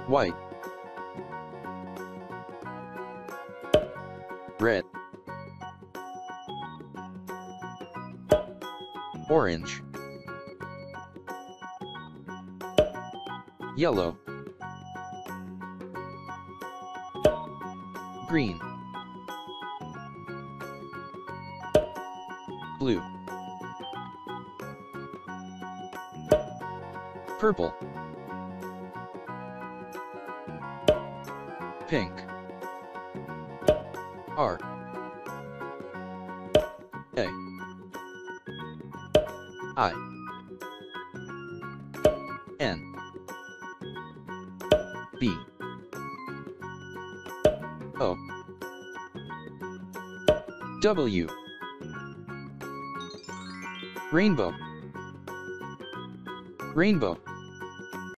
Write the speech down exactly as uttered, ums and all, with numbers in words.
white, red, orange, yellow, green, blue, purple, pink, R, A, I, N, B, O, W, rainbow, rainbow.